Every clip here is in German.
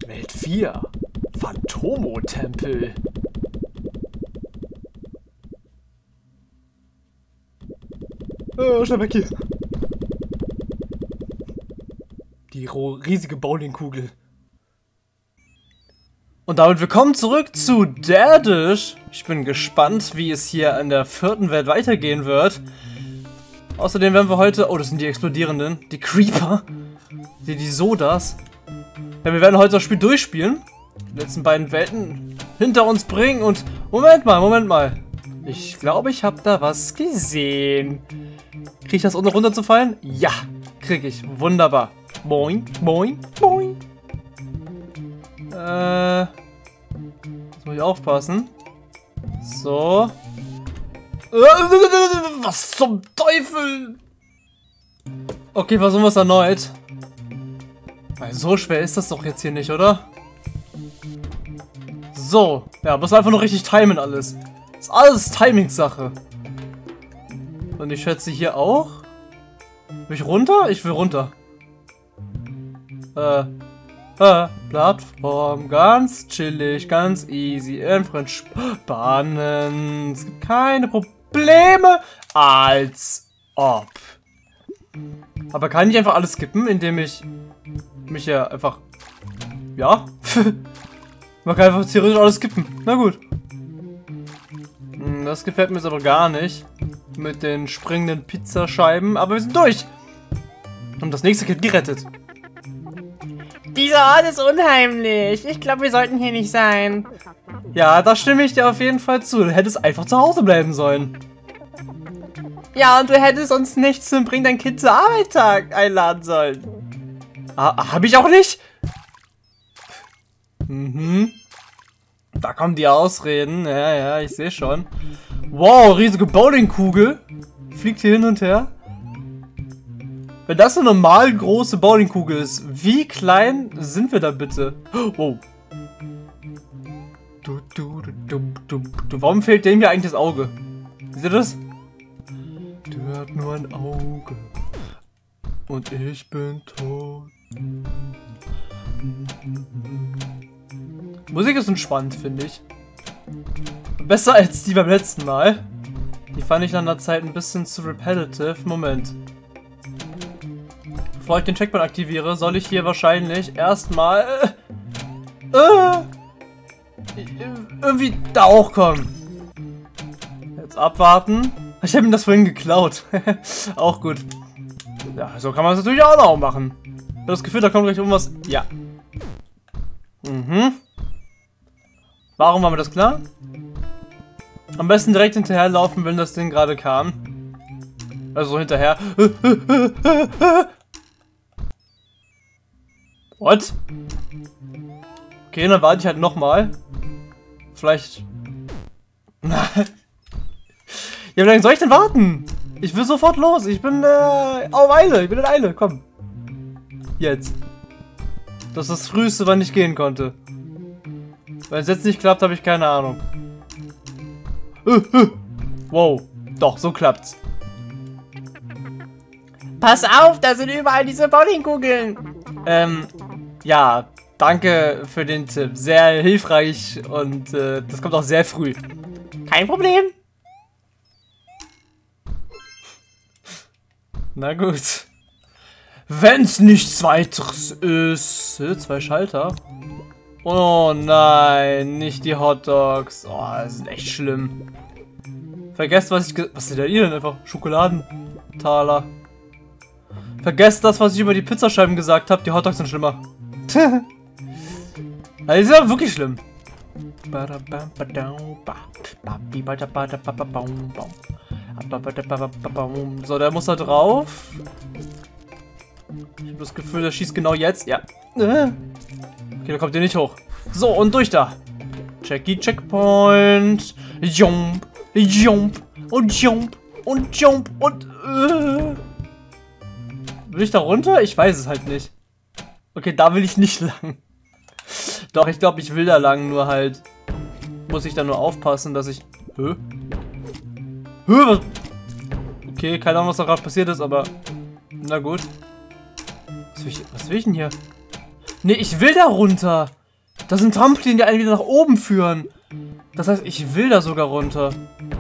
Welt 4. Phantomo-Tempel. Schnell weg hier. Die riesige Bowlingkugel. Und damit willkommen zurück zu Derdish. Ich bin gespannt, wie es hier in der 4. Welt weitergehen wird. Außerdem werden wir heute... Oh, das sind die explodierenden. Die Creeper. Die Sodas. Ja, wir werden heute das Spiel durchspielen. Die letzten beiden Welten hinter uns bringen und... Moment mal. Ich glaube, ich habe da was gesehen. Kriege ich das, ohne runterzufallen? Ja, kriege ich. Wunderbar. Boing, boing, boing. Jetzt muss ich aufpassen. So. Was zum Teufel? Okay, versuchen wir es erneut. Weil so schwer ist das doch jetzt hier nicht, oder? So. Ja, muss einfach nur richtig timen alles. Ist alles Timing-Sache. Und ich schätze hier auch. Will ich runter? Ich will runter. Plattform, ganz chillig, ganz easy, entspannen, es gibt keine Probleme, als ob. Aber kann ich einfach alles skippen, indem ich mich ja einfach, ja, man kann einfach theoretisch alles skippen, na gut. Das gefällt mir jetzt aber gar nicht, mit den springenden Pizzascheiben, aber wir sind durch. Und das nächste Kind gerettet. Dieser Ort ist unheimlich. Ich glaube, wir sollten hier nicht sein. Ja, da stimme ich dir auf jeden Fall zu. Du hättest einfach zu Hause bleiben sollen. Ja, und du hättest uns nicht zum Bring dein Kind zur Arbeit einladen sollen. Hab ich auch nicht? Mhm. Da kommen die Ausreden. Ja, ich sehe schon. Wow, riesige Bowlingkugel. Fliegt hier hin und her. Wenn das eine normal große Bowlingkugel ist, wie klein sind wir da bitte? Oh. Warum fehlt dem hier eigentlich das Auge? Seht ihr das? Der hat nur ein Auge. Und ich bin tot. Musik ist entspannt, finde ich. Besser als die beim letzten Mal. Die fand ich nach einer Zeit ein bisschen zu repetitive. Moment. Bevor ich den Checkpoint aktiviere, soll ich hier wahrscheinlich erstmal irgendwie da hochkommen. Jetzt abwarten. Ich habe ihm das vorhin geklaut. Auch gut. Ja, so kann man es natürlich auch noch machen. Ich habe das Gefühl, da kommt gleich irgendwas. Ja. Mhm. Warum war mir das klar? Am besten direkt hinterherlaufen, wenn das Ding gerade kam. Also so hinterher. What? Okay, dann warte ich halt nochmal. Vielleicht... Ja, wie lange soll ich denn warten? Ich will sofort los. Ich bin auf Eile. Ich bin in Eile. Komm. Jetzt. Das ist das Früheste, wann ich gehen konnte. Wenn es jetzt nicht klappt, habe ich keine Ahnung. Wow. Doch, so klappt's. Pass auf, da sind überall diese Bowlingkugeln. Ja, danke für den Tipp. Sehr hilfreich und das kommt auch sehr früh. Kein Problem. Na gut. Wenn's nichts weiteres ist. 2 Schalter. Oh nein, nicht die Hotdogs. Oh, das ist echt schlimm. Vergesst, was ist denn hier denn einfach? Schokoladentaler. Vergesst das, was ich über die Pizzascheiben gesagt habe. Die Hotdogs sind schlimmer. Das ist ja wirklich schlimm. So, der muss da drauf. Ich habe das Gefühl, der schießt genau jetzt. Ja. Okay, da kommt ihr nicht hoch. So, und durch da. Checkpoint. Jump. Jump. Und jump. Und jump. Und... Will ich da runter? Ich weiß es halt nicht. Okay, da will ich nicht lang. Doch, ich glaube, ich will da lang, nur halt... Muss ich da nur aufpassen, dass ich... Was? Okay, keine Ahnung, was da gerade passiert ist, aber... Na gut. Was will ich denn hier? Nee, ich will da runter. Das sind Trampolin, die einen wieder nach oben führen. Das heißt, ich will da sogar runter.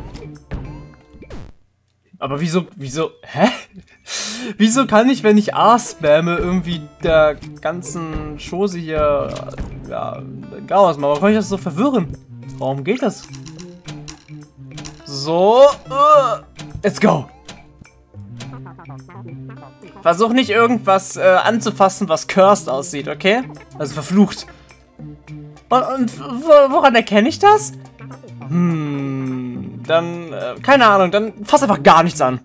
Aber wieso, hä? Wieso kann ich, wenn ich A spamme, irgendwie der ganzen Chose hier, ja, Chaos machen? Warum kann ich das so verwirren? Warum geht das? So, let's go. Versuch nicht irgendwas anzufassen, was cursed aussieht, okay? Also verflucht. Und woran erkenne ich das? Dann, keine Ahnung, dann fass einfach gar nichts an.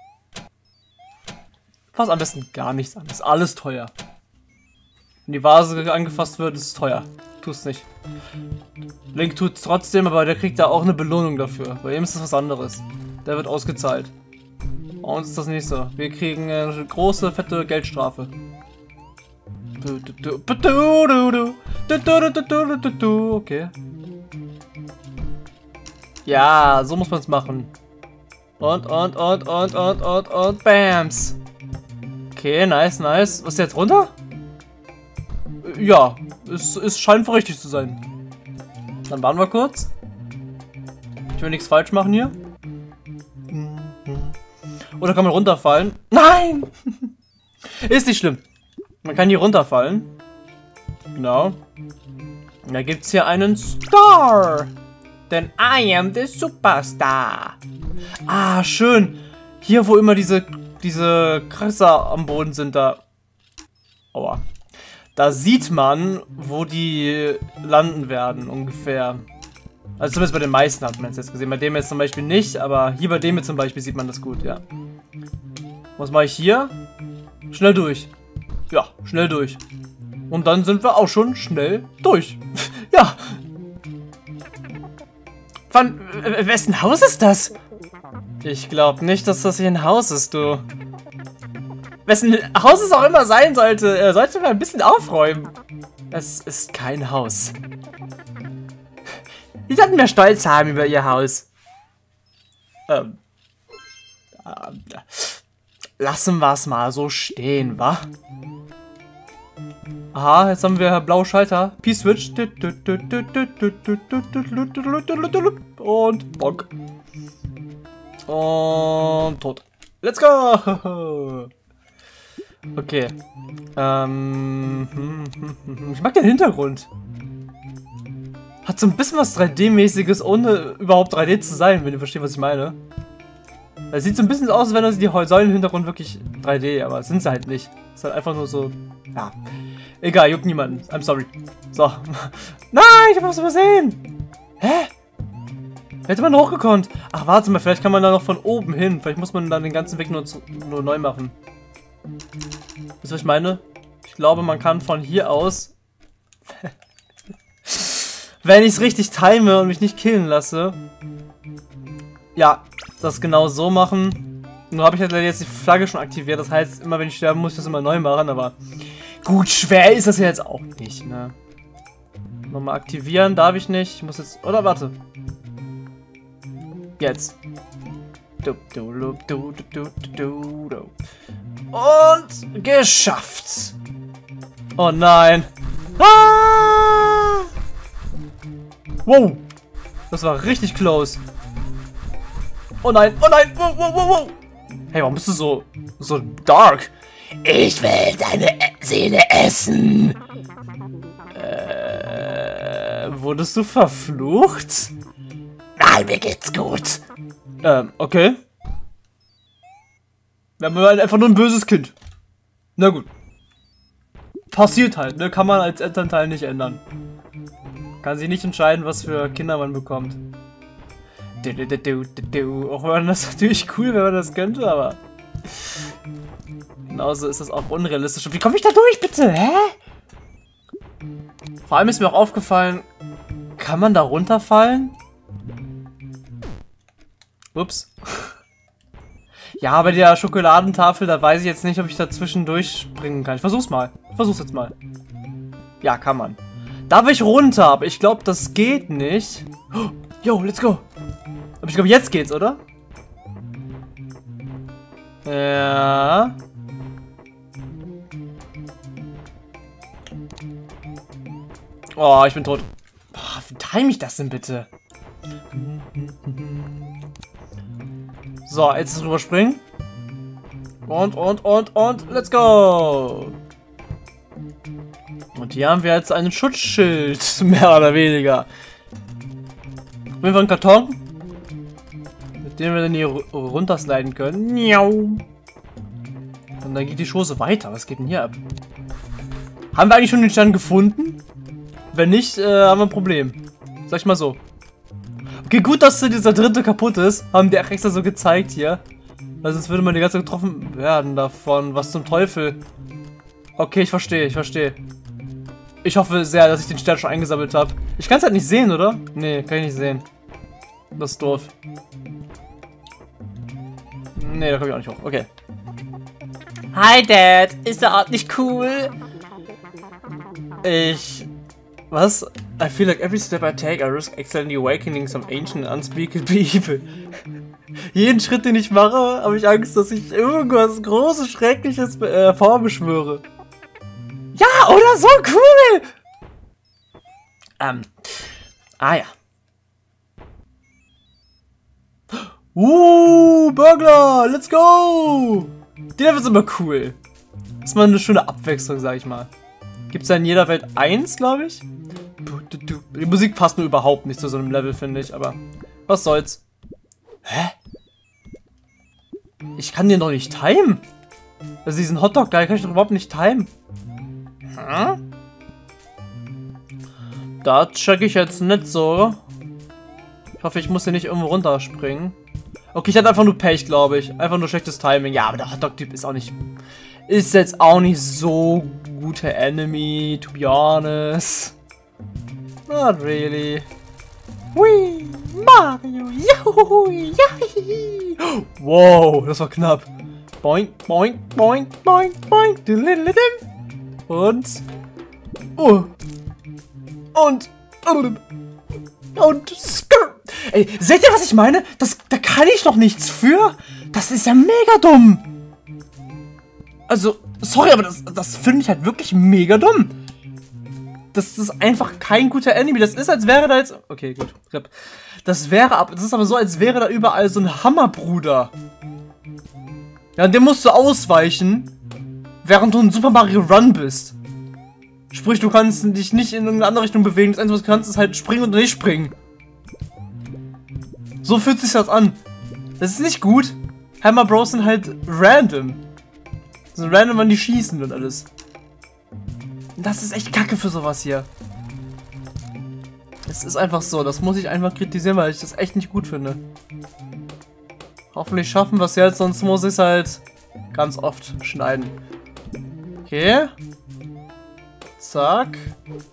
Fass am besten gar nichts an. Ist alles teuer. Wenn die Vase angefasst wird, ist es teuer. Tu's nicht. Link tut's trotzdem, aber der kriegt da auch eine Belohnung dafür. Bei ihm ist das was anderes. Der wird ausgezahlt. Bei uns ist das nicht so. Wir kriegen eine große, fette Geldstrafe. Okay. Ja, so muss man es machen. Und Bams. Okay, nice. Was ist jetzt runter? Ja, es scheint wohl richtig zu sein. Dann warten wir kurz. Ich will nichts falsch machen hier. Oder kann man runterfallen? Nein! Ist nicht schlimm. Man kann hier runterfallen. Genau. Und da gibt es hier einen Star. Denn I am the Superstar. Ah, schön. Hier, wo immer diese Kratzer am Boden sind, da. Aua. Da sieht man, wo die landen werden, ungefähr. Also zumindest bei den meisten hat man es jetzt gesehen. Bei dem jetzt zum Beispiel nicht, aber hier bei dem jetzt zum Beispiel sieht man das gut, ja. Was mache ich hier? Schnell durch. Ja, schnell durch. Und dann sind wir auch schon schnell durch. Ja. Von wessen Haus ist das? Ich glaube nicht, dass das hier ein Haus ist, du. Wessen Haus es auch immer sein sollte, er sollte mal ein bisschen aufräumen. Es ist kein Haus. Sie sollten mehr Stolz haben über ihr Haus. Lassen wir es mal so stehen, wa? Aha, jetzt haben wir blaue Schalter. P-Switch. Und Bonk. Und tot. Let's go! Okay. Ich mag den Hintergrund. Hat so ein bisschen was 3D-mäßiges, ohne überhaupt 3D zu sein, wenn ihr versteht, was ich meine. Es sieht so ein bisschen aus, als wenn das die Säulen im Hintergrund wirklich 3D, aber sind sie halt nicht. Ist halt einfach nur so, ja. Egal, juckt niemanden. I'm sorry. So. Nein, ich hab was übersehen. Hä? Hätte man hochgekonnt. Ach, warte mal, vielleicht kann man da noch von oben hin. Vielleicht muss man dann den ganzen Weg nur neu machen. Wisst ihr, was ich meine? Ich glaube, man kann von hier aus... wenn ich es richtig time und mich nicht killen lasse... Ja, das genau so machen. Nur habe ich halt jetzt die Flagge schon aktiviert. Das heißt, immer wenn ich sterbe, muss ich das immer neu machen. Aber gut, schwer ist das ja jetzt auch nicht, ne? Nochmal aktivieren darf ich nicht. Ich muss jetzt... Oder warte. Jetzt. Und geschafft. Oh nein. Ah! Wow. Das war richtig close. Oh nein, oh nein. Wow, wow, wow, wow. Hey, warum bist du so dark? Ich will deine Seele essen. Wurdest du verflucht? Nein, mir geht's gut. Okay. Wir haben einfach nur ein böses Kind. Na gut. Passiert halt, ne? Kann man als Elternteil nicht ändern. Kann sich nicht entscheiden, was für Kinder man bekommt. Auch wenn das natürlich cool, wenn man das könnte, aber... Genauso ist das auch unrealistisch. Und wie komme ich da durch, bitte? Hä? Vor allem ist mir auch aufgefallen, kann man da runterfallen? Ups. Ja, bei der Schokoladentafel, da weiß ich jetzt nicht, ob ich da zwischendurch springen kann. Ich versuch's mal. Ich versuch's jetzt mal. Ja, kann man. Da will ich runter, aber ich glaube, das geht nicht. Oh, yo, let's go. Aber ich glaube, jetzt geht's, oder? Ja. Oh, ich bin tot. Boah, wie time ich das denn bitte? So, jetzt rüberspringen. Und let's go! Und hier haben wir jetzt einen Schutzschild, mehr oder weniger. Auf jeden Fall einen Karton, mit dem wir dann hier runtersliden können. Und dann geht die Chose weiter. Was geht denn hier ab? Haben wir eigentlich schon den Stern gefunden? Wenn nicht, haben wir ein Problem. Sag ich mal so. Okay, gut, dass dieser dritte kaputt ist. Haben die extra so gezeigt hier. Weil sonst würde man die ganze Zeit getroffen werden davon. Was zum Teufel? Okay, ich verstehe, ich verstehe. Ich hoffe sehr, dass ich den Stern schon eingesammelt habe. Ich kann es halt nicht sehen, oder? Nee, kann ich nicht sehen. Das ist doof. Nee, da komme ich auch nicht hoch. Okay. Hi, Dad. Ist der Ort nicht cool? Was? I feel like every step I take, I risk accidentally awakening some ancient unspeakable evil. Jeden Schritt, den ich mache, habe ich Angst, dass ich irgendwas Großes, Schreckliches vorbeschwöre. Ja, oder so cool! Ja. Burglar, let's go! Die Level ist immer cool. Das ist mal eine schöne Abwechslung, sag ich mal. Gibt es ja in jeder Welt 1, glaube ich. Die Musik passt nur überhaupt nicht zu so einem Level, finde ich, aber was soll's. Hä? Ich kann den doch nicht timen. Also diesen Hotdog-Guy kann ich doch überhaupt nicht timen. Hm? Da check ich jetzt nicht so. Ich hoffe, ich muss hier nicht irgendwo runterspringen. Okay, ich hatte einfach nur Pech, glaube ich. Einfach nur schlechtes Timing. Ja, aber der Hotdog-Typ ist auch nicht... Ist jetzt auch nicht so guter Enemy, to be honest. Not really. Whee! Mario! Yahoo! Yahi! Wow, das war knapp. Boink, boink, boink, boink, boink. Und... Und... Ey, seht ihr, was ich meine? Da kann ich noch nichts für. Das ist ja mega dumm. Also, sorry, aber das finde ich halt wirklich mega dumm. Das ist einfach kein guter Enemy. Das ist, als wäre da jetzt... Okay, gut. Das ist aber so, als wäre da überall so ein Hammerbruder. Ja, und dem musst du ausweichen, während du in Super Mario Run bist. Sprich, du kannst dich nicht in irgendeine andere Richtung bewegen. Das Einzige, was du kannst, ist halt springen oder nicht springen. So fühlt sich das an. Das ist nicht gut. Hammer Bros sind halt random. So random, wann die schießen und alles. Das ist echt kacke für sowas hier. Es ist einfach so. Das muss ich einfach kritisieren, weil ich das echt nicht gut finde. Hoffentlich schaffen wir es jetzt, sonst muss ich es halt ganz oft schneiden. Okay. Zack.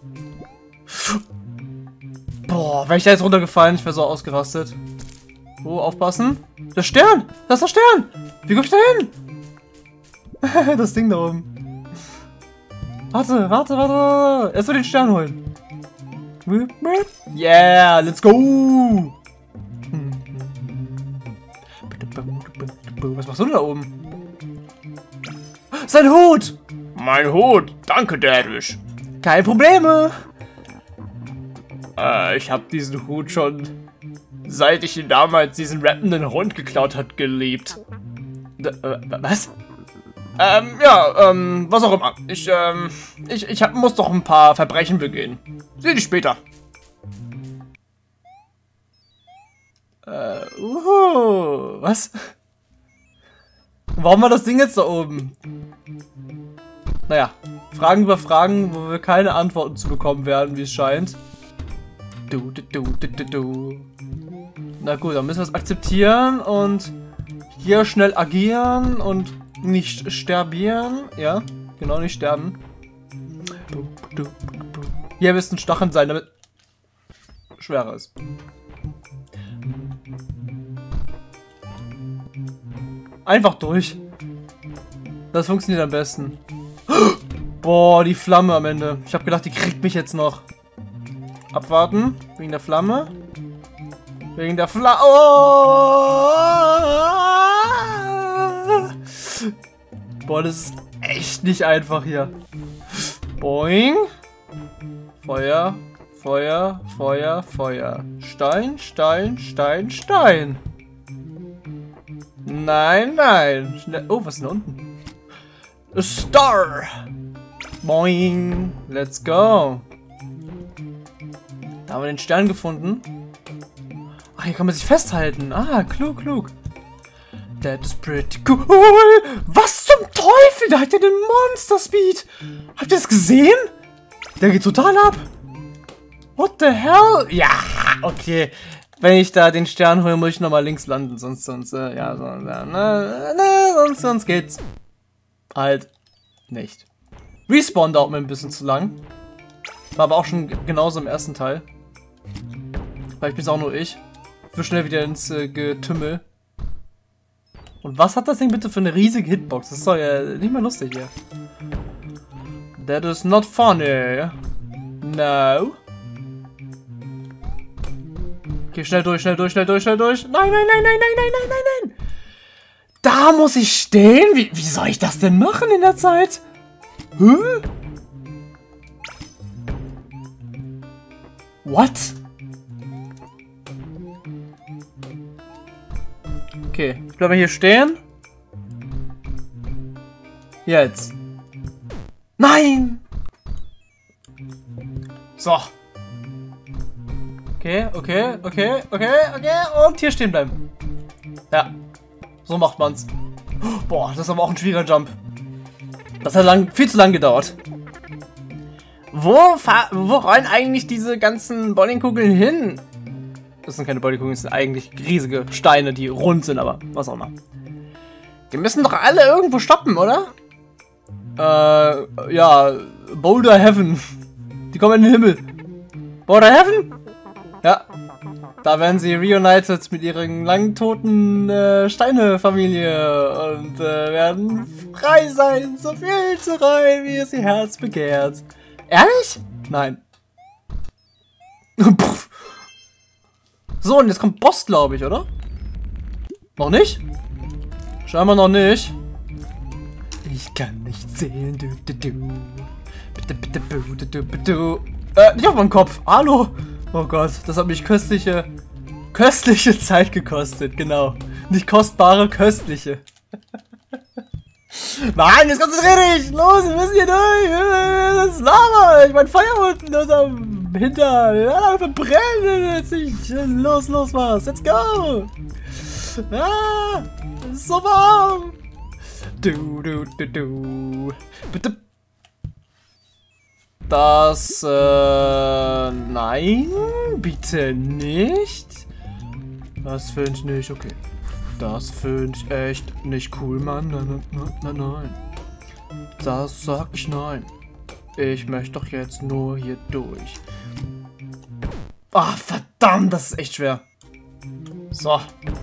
Boah, wäre ich da jetzt runtergefallen, ich wäre so ausgerastet. Oh, aufpassen. Der Stern! Das ist der Stern! Wie komm ich da hin? Das Ding da oben. Warte. Erst mal den Stern holen. Yeah, let's go! Was machst du denn da oben? Sein Hut! Mein Hut, danke, Daddish. Kein Probleme! Ich hab diesen Hut schon, seit ich ihn damals diesen rappenden Hund geklaut hat, geliebt. Was? Was auch immer. Ich muss doch ein paar Verbrechen begehen. Seh dich später. Was? Warum war das Ding jetzt da oben? Naja, Fragen über Fragen, wo wir keine Antworten zu bekommen werden, wie es scheint. Na gut, dann müssen wir es akzeptieren und hier schnell agieren und nicht sterbieren. Ja, genau, nicht sterben. Hier müssen Stacheln sein, damit schwerer ist. Einfach durch. Das funktioniert am besten. Boah, die Flamme am Ende. Ich habe gedacht, die kriegt mich jetzt noch. Abwarten. Wegen der Flamme. Wegen der Flamme. Oh! Boah, das ist echt nicht einfach hier. Boing. Feuer, Feuer, Feuer, Feuer. Stein, Stein, Stein, Stein. Nein, nein. Schnell. Oh, was ist denn da unten? A Star. Boing. Let's go. Da haben wir den Stern gefunden. Ach, hier kann man sich festhalten. Ah, klug, klug. That is pretty cool. Was zum Teufel? Da hat er den Monster Speed. Habt ihr das gesehen? Der geht total ab. What the hell? Ja, okay. Wenn ich da den Stern hole, muss ich nochmal links landen. Sonst geht's halt nicht. Respawn dauert mir ein bisschen zu lang. War aber auch schon genauso im ersten Teil. Vielleicht bin es auch nur ich. Für schnell wieder ins Getümmel. Und was hat das Ding bitte für eine riesige Hitbox? Das ist doch ja nicht mehr lustig hier. That is not funny. No. Okay, schnell durch, schnell durch, schnell durch, schnell durch. Nein, nein, nein, nein, nein, nein, nein, nein, nein. Da muss ich stehen? Wie soll ich das denn machen in der Zeit? Hä? What? Okay, ich bleibe hier stehen. Jetzt. Nein! So. Okay, okay, okay, okay, okay. Und hier stehen bleiben. Ja. So macht man's. Boah, das ist aber auch ein schwieriger Jump. Das hat viel zu lang gedauert. Wo rollen eigentlich diese ganzen Bowlingkugeln hin? Das sind keine Bowlingkugeln, das sind eigentlich riesige Steine, die rund sind, aber was auch immer. Die müssen doch alle irgendwo stoppen, oder? Ja, Boulder Heaven. Die kommen in den Himmel. Boulder Heaven? Ja. Da werden sie reunited mit ihren lang toten Steine-Familie und werden frei sein, so viel zu rein, wie es ihr Herz begehrt. Ehrlich? Nein. So, und jetzt kommt Boss, glaube ich, oder? Noch nicht? Scheinbar noch nicht. Ich kann nicht sehen. Nicht auf meinem Kopf. Hallo. Oh Gott, das hat mich köstliche Zeit gekostet. Genau. Nicht kostbare, köstliche. Nein, jetzt konzentrier dich! Los, wir müssen hier durch! Das ist Lava! Ich mein Feuer unten hinter! Ja, verbrennen jetzt nicht! Los, was! Let's go! Ah! Es ist so warm! Bitte! Das, nein! Bitte nicht! Das finde ich nicht okay. Das finde ich echt nicht cool, Mann. Nein. Das sag ich nein. Ich möchte doch jetzt nur hier durch. Ah, verdammt, das ist echt schwer. So.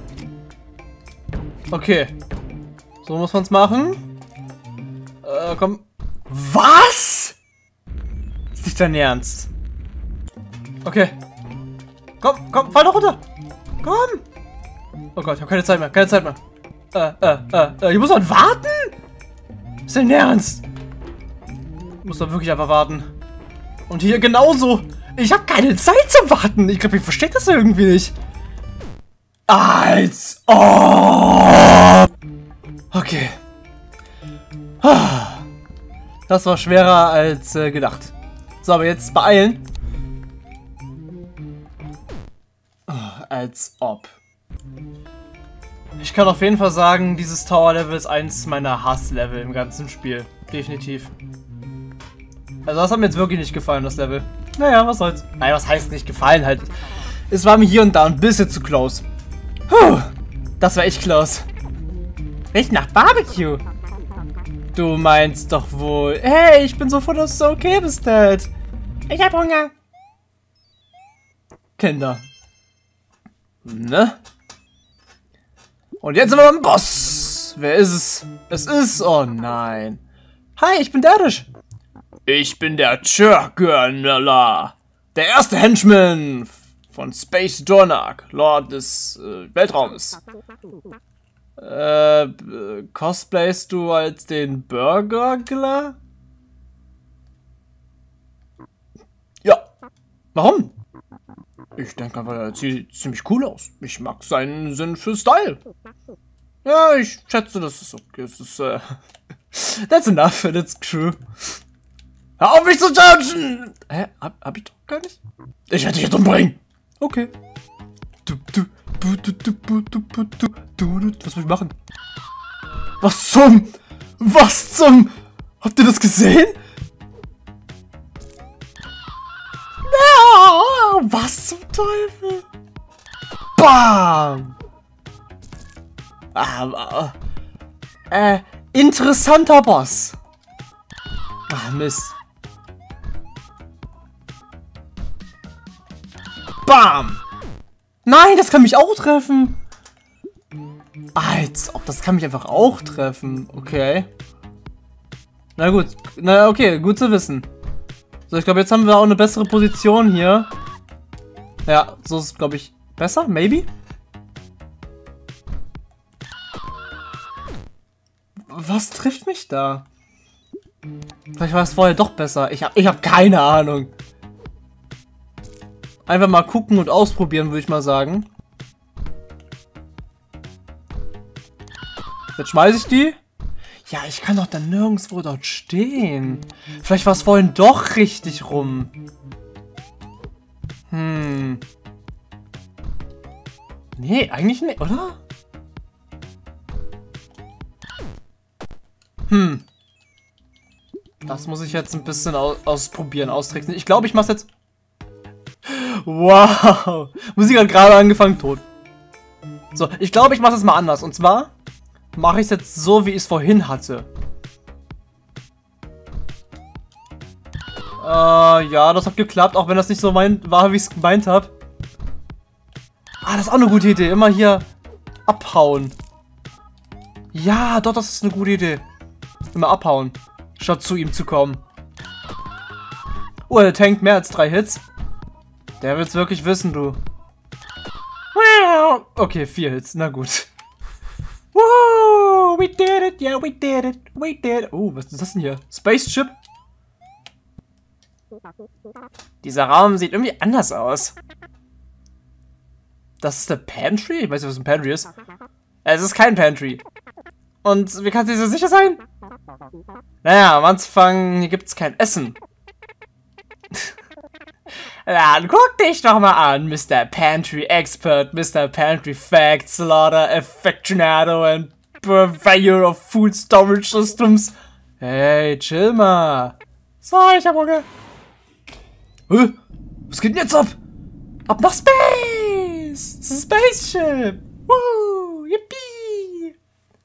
Okay. So muss man's machen. Komm. Was? Ist nicht dein Ernst? Okay. Komm, fall doch runter. Komm. Oh Gott, ich habe keine Zeit mehr, ich muss doch warten? Ist dein Ernst? Ich muss doch wirklich einfach warten. Und hier genauso. Ich habe keine Zeit zum Warten. Ich glaube, ich verstehe das irgendwie nicht. Als oh. Okay. Das war schwerer als gedacht. So, aber jetzt beeilen. Als ob. Ich kann auf jeden Fall sagen, dieses Tower-Level ist eins meiner Hass-Level im ganzen Spiel. Definitiv. Also das hat mir jetzt wirklich nicht gefallen, das Level. Naja, was soll's. Naja, was heißt nicht gefallen halt. Es war mir hier und da ein bisschen zu close. Puh, das war echt close. Riecht nach Barbecue. Du meinst doch wohl... Hey, ich bin so froh, dass du okay bist, Dad. Ich hab Hunger. Kinder. Ne? Und jetzt sind wir beim Boss. Wer ist es? Es ist... Oh nein. Hi, ich bin Dadish. Ich bin der Churgurnala. Der erste Henchman von Space Dornak, Lord des Weltraumes. Cosplayst du als den Burgergler? Ja. Warum? Ich denke einfach, er sieht ziemlich cool aus. Ich mag seinen Sinn für Style. Ja, ich schätze, das ist okay. Das ist, That's enough, that's true. Hör auf mich zu judgen! Hä? Hab ich doch gar nicht? Ich werde dich jetzt umbringen! Okay. Was muss ich machen? Was zum? Was zum? Habt ihr das gesehen? Ja, was zum Teufel? Bam! Interessanter Boss. Ah, Mist. Bam! Nein, das kann mich auch treffen. Als ob, das kann mich einfach auch treffen. Okay. Na gut. Na okay, gut zu wissen. So, ich glaube, jetzt haben wir auch eine bessere Position hier. Ja, so ist es, glaube ich, besser. Maybe? Was trifft mich da? Vielleicht war es vorher doch besser. Ich hab keine Ahnung. Einfach mal gucken und ausprobieren, würde ich mal sagen. Jetzt schmeiße ich die. Ja, ich kann doch dann nirgendwo dort stehen. Vielleicht war es vorhin doch richtig rum. Nee, eigentlich nicht, oder? Das muss ich jetzt ein bisschen ausprobieren, austricksen. Ich glaube, ich mach's jetzt... Wow. Musik hat gerade angefangen, tot. So, ich glaube, ich mache es mal anders. Und zwar mache ich es jetzt so, wie ich es vorhin hatte. Ja, das hat geklappt, auch wenn das nicht so war, wie ich es gemeint habe. Ah, das ist auch eine gute Idee. Immer hier abhauen. Ja, doch, das ist eine gute Idee. Immer abhauen, statt zu ihm zu kommen. Oh, er tankt mehr als 3 Hits. Der will's wirklich wissen, du. Okay, 4 Hits, na gut. Woo, we did it, yeah, we did it, we did it. Oh, was ist das denn hier? Spaceship? Dieser Raum sieht irgendwie anders aus. Das ist der Pantry? Ich weiß nicht, was ein Pantry ist. Es ist kein Pantry. Und wie kann sie so sicher sein? Naja, am Anfang hier gibt's kein Essen. Dann guck dich doch mal an, Mr. Pantry Expert, Mr. Pantry Fact, Slaughter, Affectionado and Purveyor of Food Storage Systems. Hey, chill mal. So, ich hab Hunger. Was geht denn jetzt ab? Ab nach Space! Spaceship! Woo! Yippie!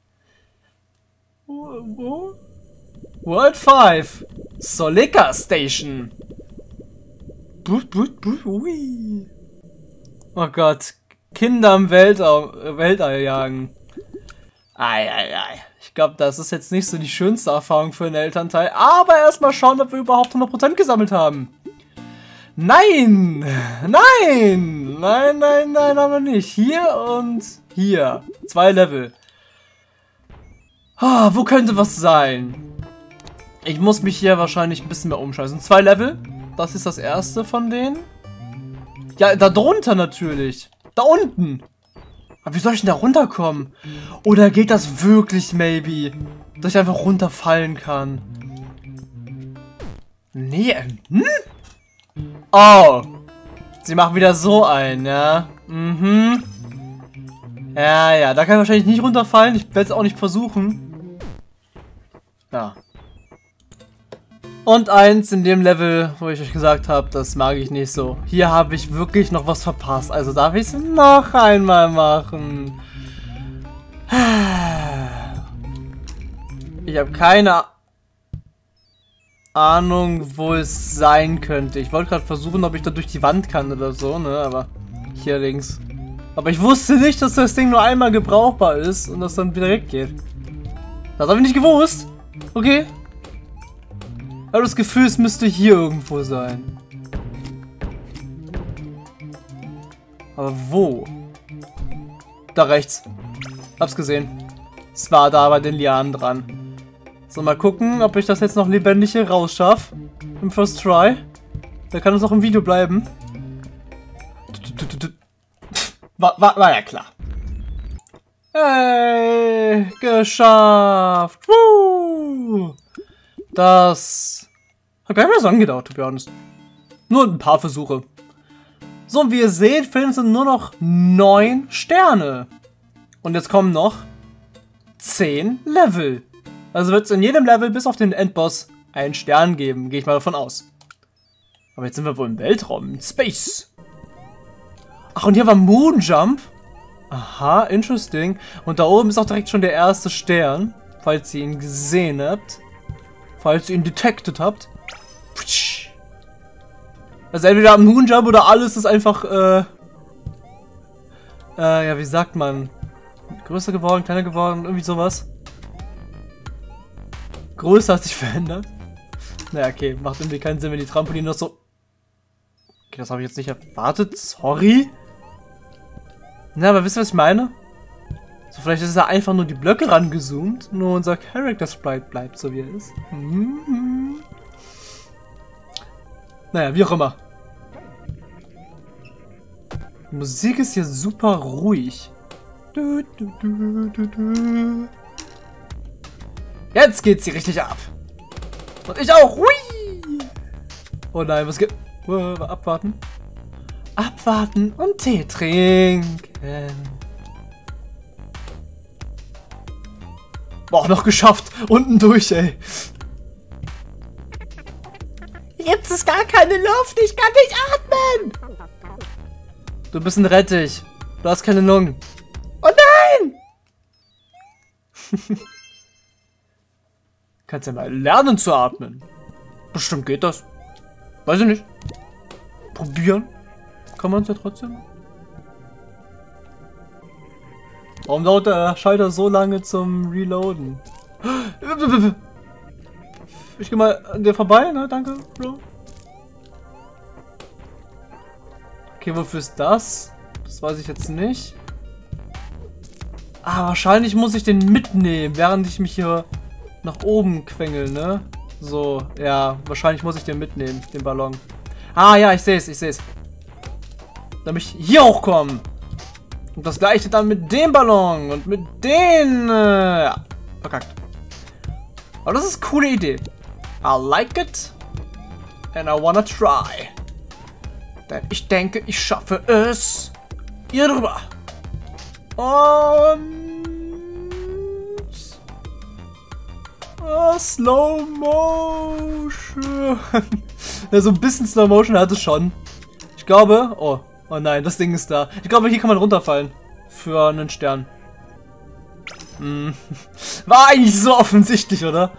World 5! Solika Station! Ui. Oh Gott. Kinder im Weltall jagen. Ei. Ich glaube, das ist jetzt nicht so die schönste Erfahrung für einen Elternteil. Aber erstmal schauen, ob wir überhaupt 100% gesammelt haben. Nein! Nein, aber nicht. Hier und hier. 2 Level. Ah, wo könnte was sein? Ich muss mich hier wahrscheinlich ein bisschen mehr umscheißen. 2 Level. Das ist das erste von denen. Ja, da drunter natürlich. Da unten. Aber wie soll ich denn da runterkommen? Oder geht das wirklich, maybe? Dass ich einfach runterfallen kann? Nee, Oh. Sie machen wieder so ein, ja? Ja, da kann ich wahrscheinlich nicht runterfallen. Ich werde es auch nicht versuchen. Ja. Und eins in dem Level, wo ich euch gesagt habe, das mag ich nicht so. Hier habe ich wirklich noch was verpasst. Also darf ich es noch einmal machen. Ich habe keine Ahnung, wo es sein könnte. Ich wollte gerade versuchen, ob ich da durch die Wand kann oder so, ne? Aber hier links. Aber ich wusste nicht, dass das Ding nur einmal gebrauchbar ist und das dann wieder weggeht. Das habe ich nicht gewusst. Okay. Ich habe das Gefühl, es müsste hier irgendwo sein. Aber wo? Da rechts. Hab's gesehen. Es war da bei den Lianen dran. So, mal gucken, ob ich das jetzt noch lebendig hier rausschaffe. Im First Try. Da kann uns auch im Video bleiben. War ja klar. Hey, geschafft. Woo! Das hat gar nicht mehr so angedauert, to be honest. Nur ein paar Versuche. So, und wie ihr seht, fehlen uns nur noch 9 Sterne. Und jetzt kommen noch 10 Level. Also wird es in jedem Level bis auf den Endboss einen Stern geben, gehe ich mal davon aus. Aber jetzt sind wir wohl im Weltraum, in Space. Ach, und hier war Moonjump. Aha, interesting. Und da oben ist auch direkt schon der erste Stern, falls ihr ihn gesehen habt. Falls ihr ihn detected habt. Also entweder am Moonjump oder alles ist einfach, ja, wie sagt man? Größer geworden, kleiner geworden, irgendwie sowas. Größe hat sich verändert. Naja, okay, macht irgendwie keinen Sinn, wenn die Trampolin noch so... Okay, das habe ich jetzt nicht erwartet, sorry. Na, aber wisst ihr, was ich meine? So, vielleicht ist da einfach nur die Blöcke rangezoomt, nur unser Character Sprite bleibt so, wie er ist. Naja, wie auch immer. Die Musik ist hier super ruhig. Jetzt geht's hier richtig ab. Und ich auch. Hui! Oh nein, was geht? Abwarten. Abwarten und Tee trinken. Boah, noch geschafft. Unten durch, ey. Jetzt ist gar keine Luft. Ich kann nicht atmen. Du bist ein Rettich. Du hast keine Lungen. Oh nein! Kannst ja mal lernen zu atmen. Bestimmt geht das. Weiß ich nicht. Probieren. Kann man es ja trotzdem. Warum dauert der Schalter so lange zum Reloaden? Ich geh mal an dir vorbei, ne? Danke, Bro. Okay, wofür ist das? Das weiß ich jetzt nicht. Ah, wahrscheinlich muss ich den mitnehmen, während ich mich hier nach oben quengel, ne? So, ja, wahrscheinlich muss ich den mitnehmen, den Ballon. Ah, ja, ich sehe es, ich sehe es. Damit ich hier hochkomme. Und das gleiche dann mit dem Ballon und mit den... ja, verkackt. Aber das ist eine coole Idee. I like it. And I wanna try. Denn ich denke, ich schaffe es. Hier drüber. Und... Oh, Slow Motion. Ja, so ein bisschen Slow Motion hat es schon. Ich glaube... Oh nein, das Ding ist da. Ich glaube, hier kann man runterfallen. Für einen Stern. War eigentlich so offensichtlich, oder?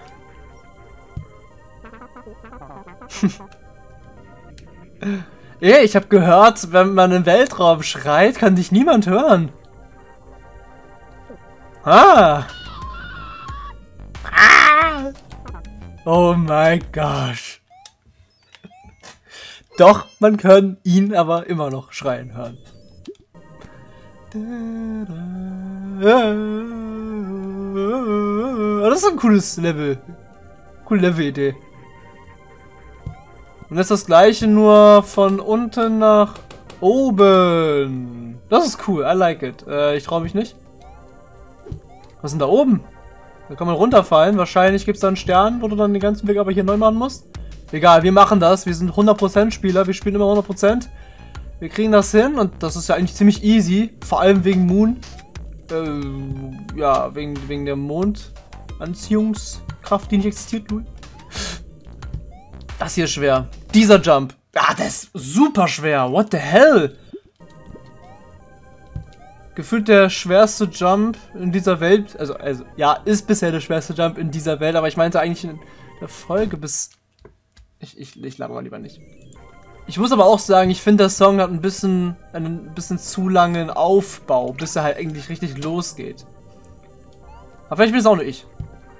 Ey, ich habe gehört, wenn man im Weltraum schreit, kann dich niemand hören. Ah! Oh mein Gott. Doch, man kann ihn aber immer noch schreien hören. Das ist ein cooles Level. Coole Level-Idee. Und das ist das gleiche, nur von unten nach oben. Das ist cool, I like it. Ich traue mich nicht. Was ist denn da oben? Da kann man runterfallen. Wahrscheinlich gibt es da einen Stern, wo du dann den ganzen Weg aber hier neu machen musst. Egal, wir machen das. Wir sind 100% Spieler. Wir spielen immer 100%. Wir kriegen das hin und das ist ja eigentlich ziemlich easy. Vor allem wegen Moon. Ja, wegen der Mondanziehungskraft, die nicht existiert. Das hier ist schwer. Dieser Jump. Ah, das ist super schwer. What the hell? Gefühlt der schwerste Jump in dieser Welt. Also ja, ist bisher der schwerste Jump in dieser Welt. Aber ich meinte eigentlich in der Folge bis... Ich laber lieber nicht. Ich muss aber auch sagen, ich finde, der Song hat einen bisschen zu langen Aufbau, bis er halt eigentlich richtig losgeht. Aber vielleicht bin es auch nur ich.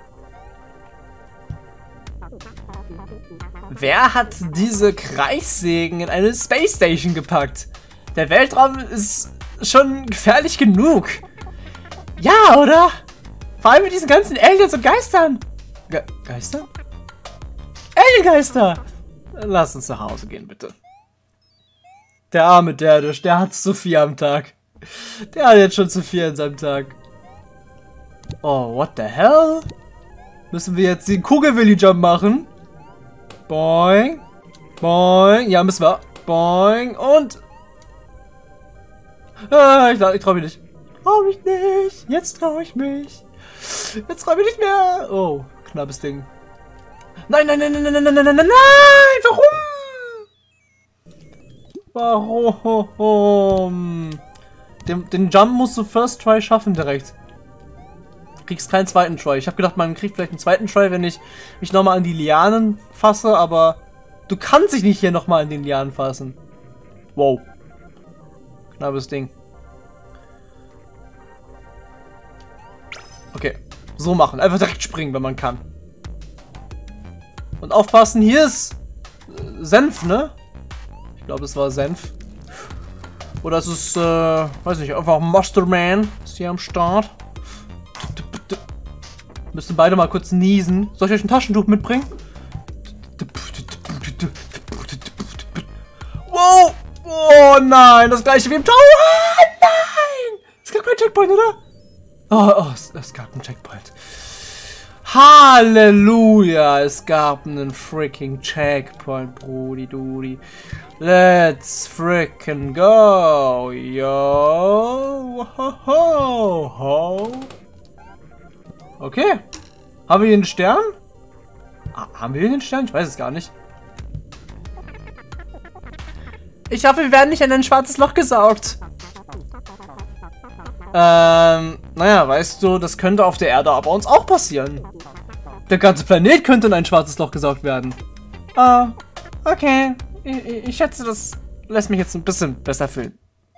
Wer hat diese Kreissägen in eine Space Station gepackt? Der Weltraum ist schon gefährlich genug. Ja, oder? Vor allem mit diesen ganzen Aliens und Geistern. Geister? Aliengeister! Lass uns nach Hause gehen, bitte. Der arme Derdisch, der hat zu viel am Tag. Der hat jetzt schon zu viel in seinem Tag. Oh, what the hell? Müssen wir jetzt den Kugelwilli-Jump machen? Boing. Boing. Ja, müssen wir. Boing. Und... ich trau mich nicht. Trau mich nicht. Jetzt trau ich mich. Jetzt trau ich mich nicht mehr. Oh, knappes Ding. Nein, nein, nein, nein, nein, nein, nein, nein, nein, nein. Warum? Warum? Den Jump musst du First Try schaffen direkt. Du kriegst keinen zweiten Try. Ich habe gedacht, man kriegt vielleicht einen zweiten Try, wenn ich mich nochmal an die Lianen fasse, aber du kannst dich nicht hier nochmal an den Lianen fassen. Wow. Knappes Ding. Okay. So machen. Einfach direkt springen, wenn man kann. Und aufpassen, hier ist Senf, ne? Ich glaube, es war Senf. Oder es ist, weiß nicht, einfach Monsterman ist hier am Start. Müssen beide mal kurz niesen. Soll ich euch ein Taschentuch mitbringen? Wow! Oh nein, das gleiche wie im Tower! Nein! Es gab keinen Checkpoint, oder? Oh, es gab einen Checkpoint. Halleluja! Es gab einen freaking Checkpoint, Brudi Dudi. Let's freaking go! Yo! Ho, ho, ho. Okay. Haben wir hier einen Stern? Haben wir hier einen Stern? Ich weiß es gar nicht. Ich hoffe, wir werden nicht in ein schwarzes Loch gesaugt. Naja, weißt du, das könnte auf der Erde aber uns auch passieren. Der ganze Planet könnte in ein schwarzes Loch gesaugt werden. Oh, okay. Ich schätze, das lässt mich jetzt ein bisschen besser fühlen.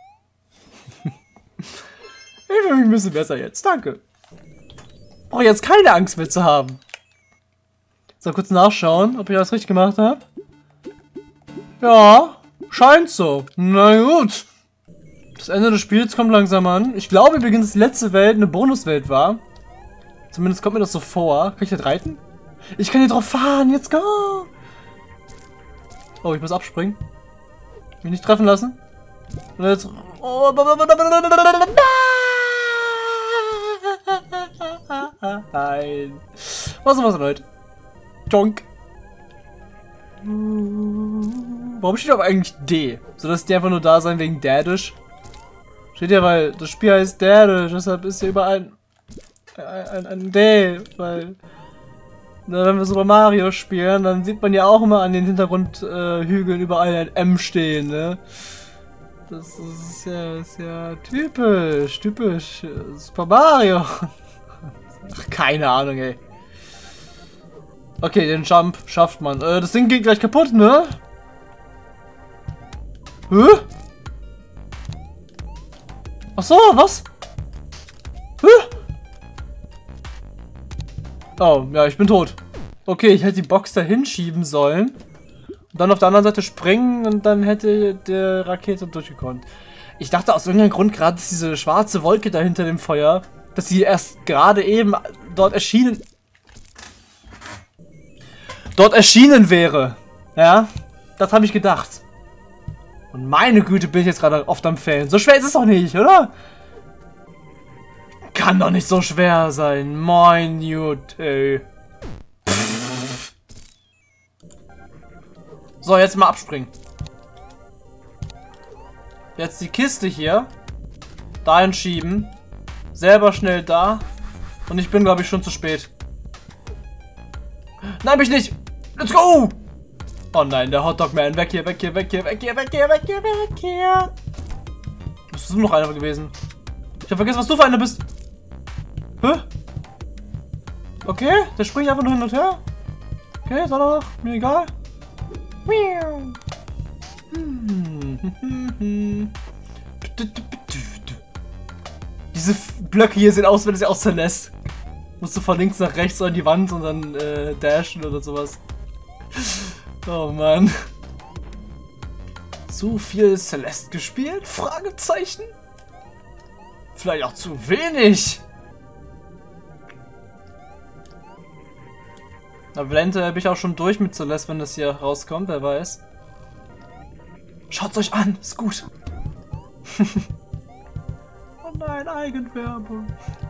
Ich fühle mich ein bisschen besser jetzt, danke. Brauche jetzt keine Angst mehr zu haben. So, kurz nachschauen, ob ich das richtig gemacht habe. Ja, scheint so. Na gut. Das Ende des Spiels kommt langsam an. Ich glaube übrigens, dass die letzte Welt eine Bonuswelt war. Zumindest kommt mir das so vor. Kann ich das reiten? Ich kann hier drauf fahren. Jetzt go! Oh, ich muss abspringen. Mich nicht treffen lassen. Und jetzt... Nein. Was ist Leute? Donk. Warum steht aber eigentlich D? Soll das die einfach nur da sein wegen Daddish? Steht ja, weil das Spiel heißt Daddish, deshalb ist hier überall ein D, weil wenn wir Super Mario spielen, dann sieht man ja auch immer an den Hintergrundhügeln überall ein M stehen, ne? Das ist ja typisch Super Mario. Ach, keine Ahnung, ey. Okay, den Jump schafft man. Das Ding geht gleich kaputt, ne? Hä? Ach so, was? Hä? Oh, ja, ich bin tot. Okay, ich hätte die Box da hinschieben sollen. Und dann auf der anderen Seite springen und dann hätte die Rakete durchgekommen. Ich dachte aus irgendeinem Grund gerade, dass diese schwarze Wolke da hinter dem Feuer, dass sie erst gerade eben dort erschienen wäre. Ja, das habe ich gedacht. Und meine Güte, bin ich jetzt gerade oft am Fällen. So schwer ist es doch nicht, oder? Kann doch nicht so schwer sein. Mein Gott, ey. So, jetzt mal abspringen. Jetzt die Kiste hier. Dahin schieben. Selber schnell da. Und ich bin, glaube ich, schon zu spät. Nein, mich nicht. Let's go. Oh nein, der Hotdog-Man. Weg hier, weg hier, weg hier, weg hier, weg hier, weg hier, weg hier. Bist du noch einer gewesen? Ich hab vergessen, was du für einer bist. Hä? Okay, der springt einfach nur hin und her. Okay, soll er doch. Mir egal. Diese Blöcke hier sehen aus, wenn es sie aus Celeste. Musst du von links nach rechts an die Wand und dann dashen oder sowas. Oh Mann. Zu viel Celeste gespielt? Fragezeichen? Vielleicht auch zu wenig. Aber eventuell bin ich auch schon durch mit Celeste, wenn das hier rauskommt, wer weiß. Schaut's euch an, ist gut. Oh nein, Eigenwerbung.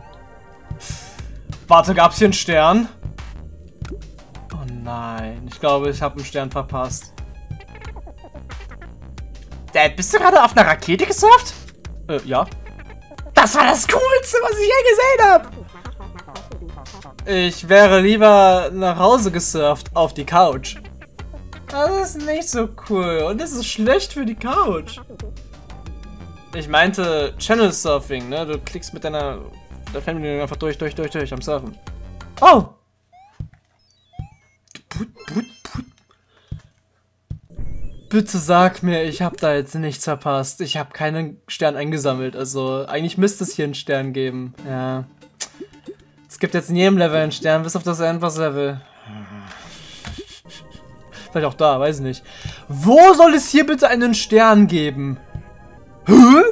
Warte, gab's hier einen Stern? Oh nein, ich glaube, ich habe einen Stern verpasst. Dad, bist du gerade auf einer Rakete gesurft? Ja. Das war das Coolste, was ich je gesehen habe. Ich wäre lieber nach Hause gesurft auf die Couch. Das ist nicht so cool und das ist schlecht für die Couch. Ich meinte Channel Surfing, ne? Du klickst mit deiner Family einfach durch am Surfen. Oh! Bitte sag mir, ich habe da jetzt nichts verpasst. Ich habe keinen Stern eingesammelt. Also eigentlich müsste es hier einen Stern geben. Ja. Es gibt jetzt in jedem Level einen Stern, bis auf das Endboss-Level. Vielleicht auch da, weiß ich nicht. Wo soll es hier bitte einen Stern geben? Hä?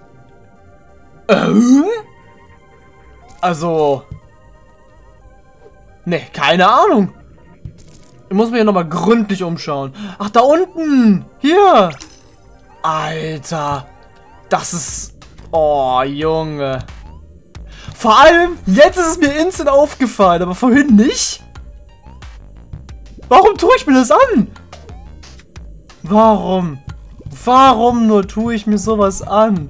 Also... Ne, keine Ahnung. Ich muss mich hier nochmal gründlich umschauen. Ach, da unten! Hier! Alter! Das ist... Oh, Junge. Vor allem, jetzt ist es mir instant aufgefallen, aber vorhin nicht? Warum tue ich mir das an? Warum? Warum nur tue ich mir sowas an?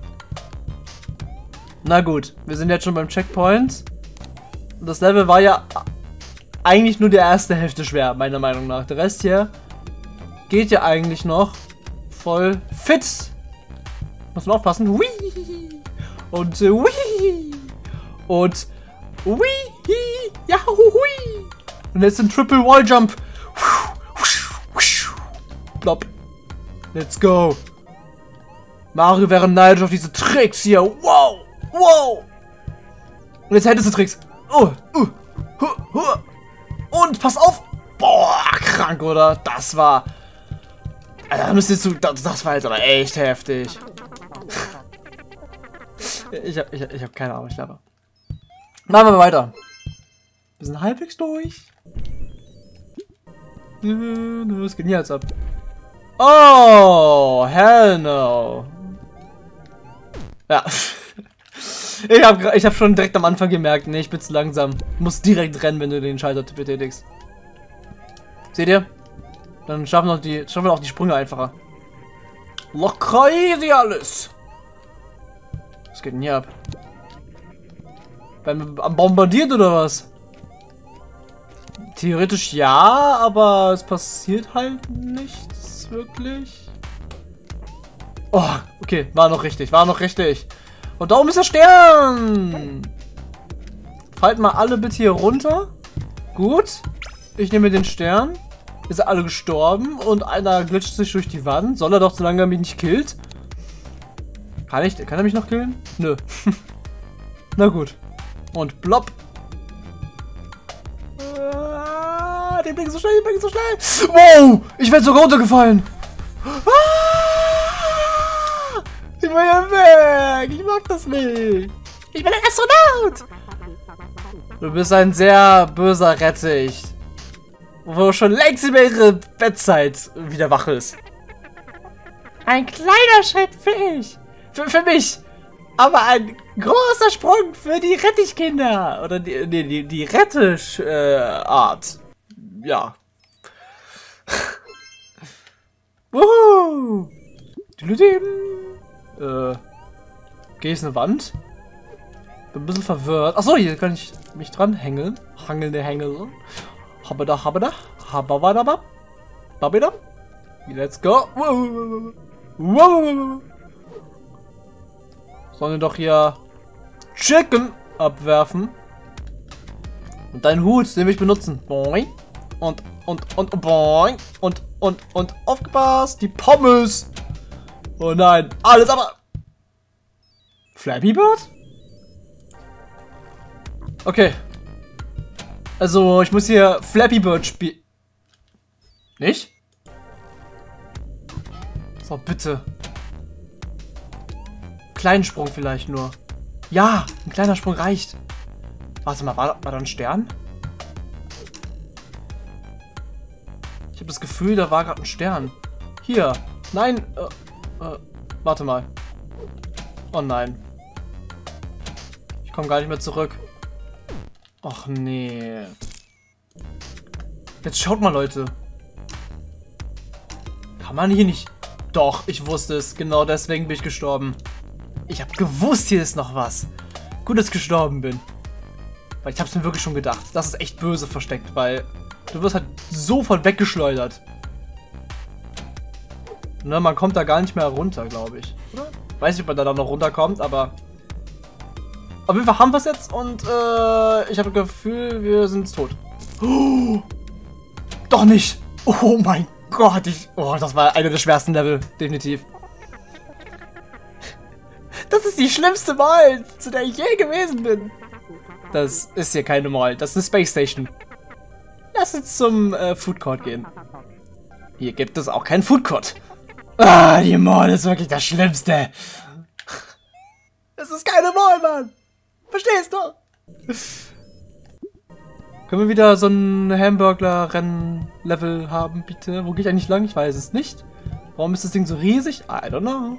Na gut, wir sind jetzt schon beim Checkpoint. Und das Level war ja eigentlich nur die erste Hälfte schwer, meiner Meinung nach. Der Rest hier geht ja eigentlich noch voll fit. Muss man aufpassen. Whee! Und whee! Und whee! Ja, hui! Und jetzt ein Triple Wall Jump. Plop. Let's go. Mario wäre neidisch auf diese Tricks hier. Wow! Wow! Und jetzt hättest du Tricks. Und pass auf! Boah, krank, oder? Das war... Alter, müsstest du... Das war jetzt aber echt heftig. Ich hab keine Ahnung, ich glaube. Machen wir weiter. Wir sind halbwegs durch. Was geht denn jetzt ab? Oh, hell no. Ja. Ich hab schon direkt am Anfang gemerkt, nee, ich bin zu langsam. Muss direkt rennen, wenn du den Schalter betätigst. Seht ihr? Dann schaffen wir auch die Sprünge einfacher. Locker easy alles. Was geht denn hier ab? Am bombardiert oder was? Theoretisch ja, aber es passiert halt nichts wirklich. Oh, okay, war noch richtig. Und da oben ist der Stern. Fallt mal alle bitte hier runter. Gut. Ich nehme den Stern. Ist alle gestorben und einer glitscht sich durch die Wand. Soll er doch, solange er mich nicht killt. Kann er mich noch killen? Nö. Na gut. Und plopp. Den Blick so schnell. Wow! Ich werde sogar runtergefallen. Ich will ja weg. Ich mag das nicht. Ich bin ein Astronaut. Du bist ein sehr böser Rettich. Wo schon längst über ihre Bettzeit wieder wach ist. Ein kleiner Schritt für mich. Aber ein großer Sprung für die Rettichkinder. Oder die Rettisch-Art. Ja. Wuhu. Geh ich eine Wand? Bin ein bisschen verwirrt. Achso, hier kann ich mich dran hängeln. Hangelnde Hängel. Habada. Hababadabab. Babida. Let's go. Sollen wir doch hier Chicken abwerfen. Und deinen Hut, den will ich benutzen. Boing. Und boing. Und aufgepasst. Die Pommes. Oh nein. Alles aber. Flappy Bird? Okay. Also, ich muss hier Flappy Bird spielen. Nicht? So, bitte. Kleinen Sprung vielleicht nur. Ja, ein kleiner Sprung reicht. Warte mal, war da ein Stern? habe das Gefühl, da war gerade ein Stern. Hier. Nein. Warte mal. Oh nein. Ich komme gar nicht mehr zurück. Och nee. Jetzt schaut mal, Leute. Kann man hier nicht... Doch, ich wusste es. Genau deswegen bin ich gestorben. Ich habe gewusst, hier ist noch was. Gut, dass ich gestorben bin. Weil ich habe es mir wirklich schon gedacht. Das ist echt böse versteckt, weil du wirst halt sofort weggeschleudert. Ne, man kommt da gar nicht mehr runter, glaube ich. Oder? Weiß nicht, ob man da noch runterkommt, aber... Auf jeden Fall haben wir es jetzt und ich habe das Gefühl, wir sind tot. Oh, doch nicht! Oh mein Gott, das war einer der schwersten Level, definitiv. Das ist die schlimmste Mall, zu der ich je gewesen bin. Das ist hier keine Mall, das ist eine Space Station. Lass uns zum Food Court gehen. Hier gibt es auch keinen Food Court. Ah, die Mall ist wirklich das Schlimmste. Es ist keine Mall, Mann. Verstehst du? Können wir wieder so ein Hamburger-Rennen-Level haben, bitte? Wo gehe ich eigentlich lang? Ich weiß es nicht. Warum ist das Ding so riesig? I don't know.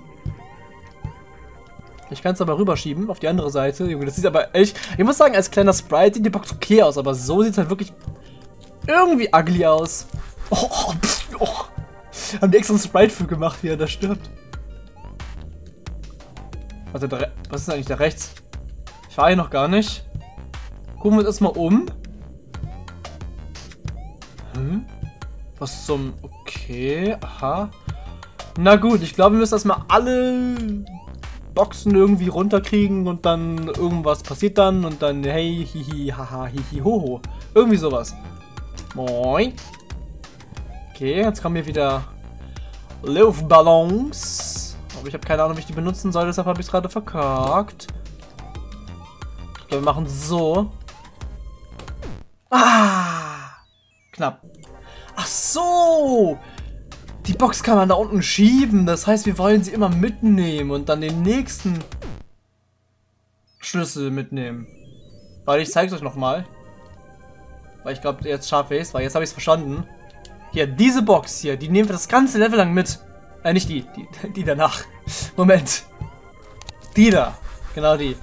Ich kann es aber rüberschieben auf die andere Seite. Junge, das sieht aber echt... Ich muss sagen, als kleiner Sprite sieht die Box okay aus, aber so sieht es halt wirklich irgendwie ugly aus. Haben die extra einen Sprite für gemacht, wie er da stirbt. Warte, was ist eigentlich da rechts? Ich war hier noch gar nicht. Gucken wir uns erstmal um. Was zum... Okay, aha. Na gut, ich glaube, wir müssen erstmal alle Boxen irgendwie runterkriegen und dann irgendwas passiert dann und dann hey, hihi, haha, hihi, hoho. Irgendwie sowas. Moin. Okay, jetzt kommen hier wieder Luftballons. Aber ich habe keine Ahnung, wie ich die benutzen soll, deshalb habe ich es gerade verkackt. Ich glaube, wir machen so. Ah! Knapp. Ach so! Die Box kann man da unten schieben. Das heißt, wir wollen sie immer mitnehmen und dann den nächsten Schlüssel mitnehmen. Weil ich zeige es euch nochmal. Weil ich glaube, jetzt scharf ist, weil jetzt habe ich es verstanden. Hier, diese Box hier, die nehmen wir das ganze Level lang mit. Nicht die danach. Moment. Die da. Genau die.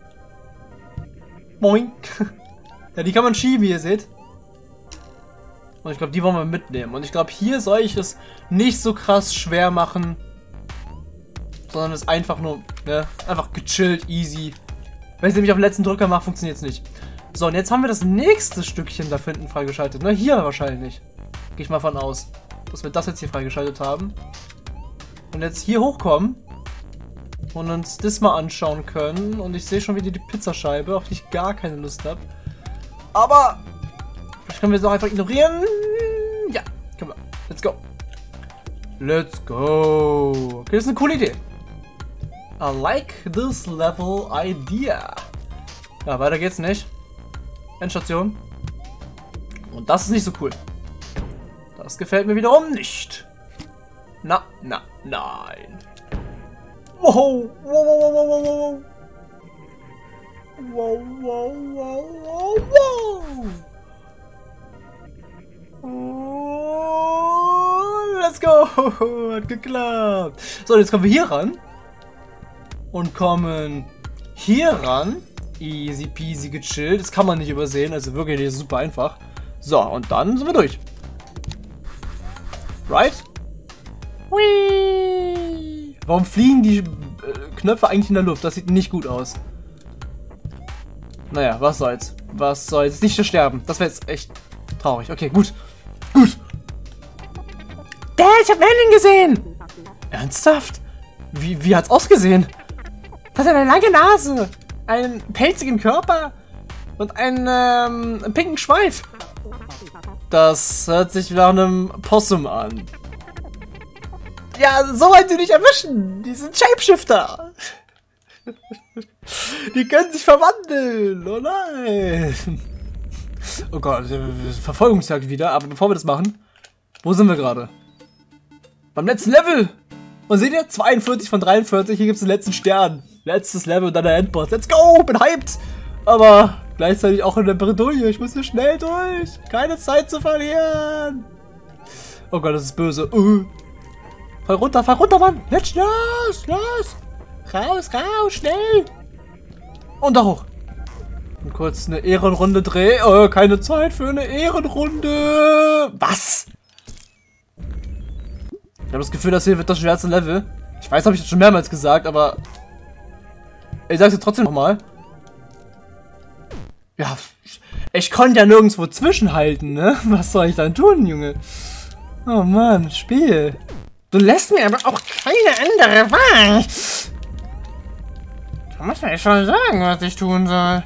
Moin. Ja, die kann man schieben, wie ihr seht. Und ich glaube, die wollen wir mitnehmen. Und ich glaube, hier soll ich es nicht so krass schwer machen. Sondern es einfach nur, ne, einfach gechillt, easy. Wenn ich es nämlich auf den letzten Drücker mache, funktioniert es nicht. So, und jetzt haben wir das nächste Stückchen da hinten freigeschaltet. Ne, hier wahrscheinlich. Gehe ich mal von aus, dass wir das jetzt hier freigeschaltet haben. Und jetzt hier hochkommen. Und uns das mal anschauen können. Und ich sehe schon wieder die Pizzascheibe, auf die ich gar keine Lust habe. Aber vielleicht können wir es auch einfach ignorieren. Ja, können wir. Let's go. Let's go. Okay, das ist eine coole Idee. I like this level idea. Ja, weiter geht's nicht. Endstation. Und das ist nicht so cool. Das gefällt mir wiederum nicht. Nein. Wow, wow. Oh, let's go. Hat geklappt. So, jetzt kommen wir hier ran. Und kommen hier ran. Easy peasy gechillt. Das kann man nicht übersehen. Also wirklich, das ist super einfach. So, und dann sind wir durch. Right? Whee! Warum fliegen die Knöpfe eigentlich in der Luft? Das sieht nicht gut aus. Naja, was soll's. Was soll's. Nicht sterben. Das wäre jetzt echt traurig. Okay, gut. Gut. Dad, ich hab Merlin gesehen. Ernsthaft? Wie hat's ausgesehen? Das hat eine lange Nase, einen pelzigen Körper und einen pinken Schweif. Das hört sich nach einem Possum an. Ja, so weit sie nicht erwischen. Die sind Shapeshifter. Die können sich verwandeln. Oh nein. Oh Gott, Verfolgungsjagd wieder. Aber bevor wir das machen, wo sind wir gerade? Beim letzten Level. Und seht ihr? 42 von 43. Hier gibt es den letzten Stern. Letztes Level und dann der Endboss. Let's go. Bin hyped. Aber gleichzeitig auch in der Bredouille. Ich muss hier schnell durch. Keine Zeit zu verlieren. Oh Gott, das ist böse. Fall runter, Mann. Jetzt los. Raus, schnell. Und da hoch. Und kurz eine Ehrenrunde drehen. Keine Zeit für eine Ehrenrunde. Was? Ich habe das Gefühl, das hier wird das schwerste Level. Ich weiß, habe ich das schon mehrmals gesagt, aber ich sag's jetzt trotzdem nochmal. Ja, ich konnte ja nirgendwo zwischenhalten, ne? Was soll ich dann tun, Junge? Oh Mann, Spiel. Du lässt mir aber auch keine andere Wahl. Da muss man ja schon sagen, was ich tun soll.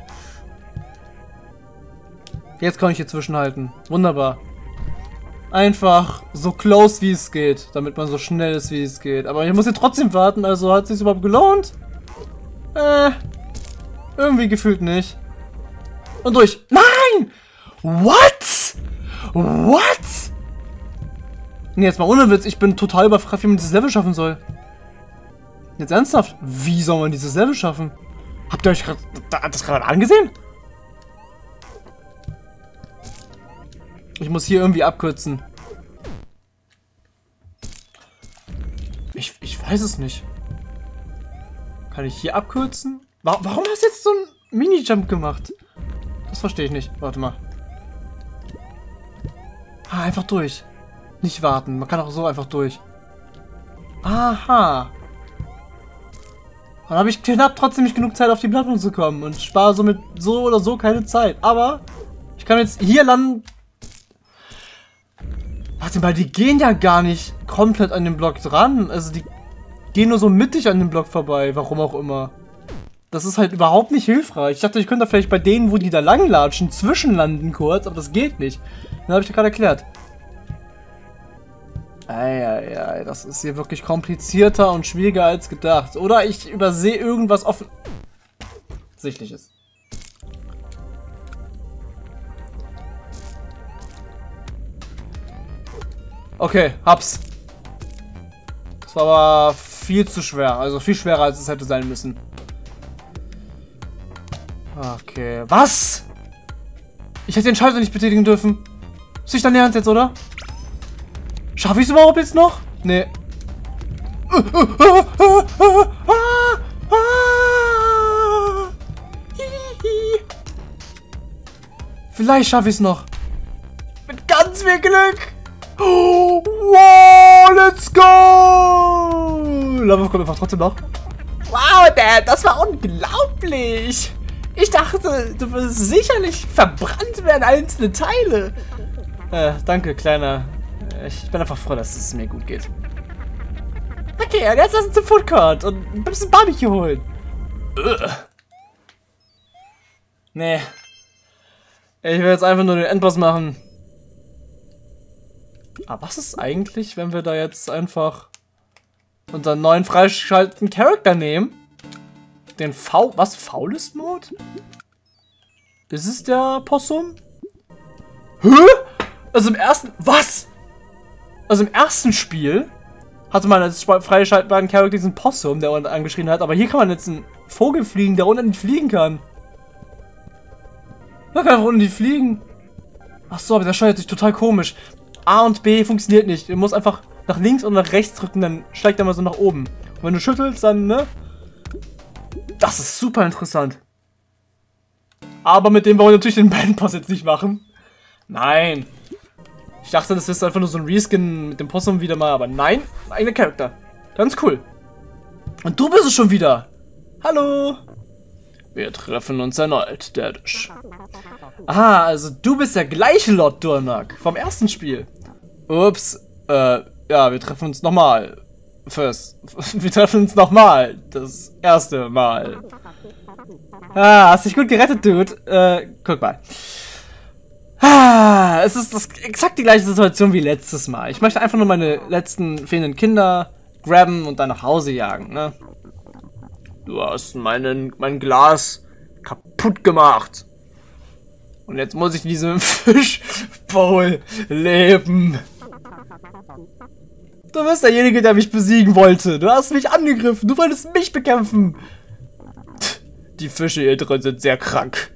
Jetzt kann ich hier zwischenhalten. Wunderbar. Einfach so close wie es geht, damit man so schnell ist wie es geht. Aber ich muss hier trotzdem warten, also hat es sich überhaupt gelohnt? Irgendwie gefühlt nicht. Und durch. Nein! What? Nee, jetzt mal ohne Witz, ich bin total überfragt, wie man dieses Level schaffen soll. Jetzt ernsthaft, wie soll man dieses Level schaffen? Habt ihr euch das gerade angesehen? Ich muss hier irgendwie abkürzen. Ich weiß es nicht. Kann ich hier abkürzen? Warum hast du jetzt so einen Mini-Jump gemacht? Das verstehe ich nicht. Warte mal. Einfach durch. Nicht warten. Man kann auch so einfach durch. Aha. Dann habe ich knapp trotzdem nicht genug Zeit, auf die Plattform zu kommen. Und spare somit so oder so keine Zeit. Aber ich kann jetzt hier landen. Warte mal, die gehen ja gar nicht komplett an den Block dran. Also die gehen nur so mittig an den Block vorbei. Warum auch immer. Das ist halt überhaupt nicht hilfreich. Ich dachte, ich könnte da vielleicht bei denen, wo die da langlatschen, zwischenlanden kurz. Aber das geht nicht. Das habe ich dir gerade erklärt. Eieiei, das ist hier wirklich komplizierter und schwieriger als gedacht. Oder ich übersehe irgendwas offensichtliches. Okay, hab's. Das war aber viel zu schwer. Also viel schwerer, als es hätte sein müssen. Okay, was? Ich hätte den Schalter nicht betätigen dürfen. Ist nicht dein Ernst jetzt, oder? Schaffe ich es überhaupt jetzt noch? Nee. Vielleicht schaffe ich es noch. Mit ganz viel Glück. Wow, let's go! Lava kommt einfach trotzdem noch. Wow, Dad, das war unglaublich. Ich dachte, du wirst sicherlich verbrannt werden, einzelne Teile. Danke, Kleiner. Ich bin einfach froh, dass es mir gut geht. Okay, und jetzt lass uns zum Food Court und ein bisschen Barbecue holen. Nee. Ich will jetzt einfach nur den Endboss machen. Aber was ist eigentlich, wenn wir da jetzt einfach unseren neuen freigeschalteten Charakter nehmen? Den Faulest Mode? Ist es der Possum? Hä? Also im ersten... Was? Also im ersten Spiel hatte man als freigeschaltbaren Charakter diesen Possum, der unten angeschrien hat. Aber hier kann man jetzt einen Vogel fliegen, der unten nicht fliegen kann. Man kann einfach unten nicht fliegen. Ach so, aber der steuert sich total komisch. A und B funktioniert nicht. Du musst einfach nach links und nach rechts drücken, dann steigt er mal so nach oben. Und wenn du schüttelst, dann, ne? Das ist super interessant. Aber mit dem wollen wir natürlich den Bandboss jetzt nicht machen. Nein. Ich dachte, das ist einfach nur so ein Reskin mit dem Possum wieder mal, aber nein, ein eigener Charakter. Ganz cool. Und du bist es schon wieder. Hallo. Wir treffen uns erneut, Daddish. Aha, also du bist der gleiche Lord Durnak vom ersten Spiel. Ups, ja, wir treffen uns nochmal. Wir treffen uns nochmal. Das erste Mal. Ah, hast dich gut gerettet, Dude. Guck mal. Ah, es ist exakt die gleiche Situation wie letztes Mal. Ich möchte einfach nur meine letzten fehlenden Kinder grabben und dann nach Hause jagen, ne? Du hast mein Glas kaputt gemacht. Und jetzt muss ich in diesem Fischbowl leben. Du bist derjenige, der mich besiegen wollte. Du hast mich angegriffen. Du wolltest mich bekämpfen. Die Fische hier drin sind sehr krank.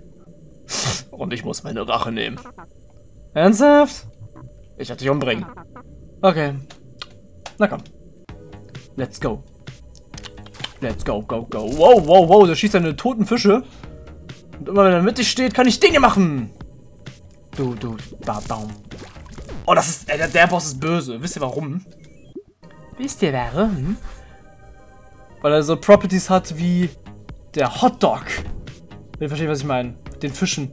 Und ich muss meine Rache nehmen. Ernsthaft? Ich werde dich umbringen. Okay. Na komm. Let's go. Let's go, go, go. Wow, wow, wow. Der schießt seine toten Fische. Und immer wenn er mit dich steht, kann ich Dinge machen. Du, baum. Oh, das ist. Der Boss ist böse. Wisst ihr warum? Wisst ihr warum? Weil er so Properties hat wie der Hotdog. Ihr versteht, was ich meine. Mit den Fischen.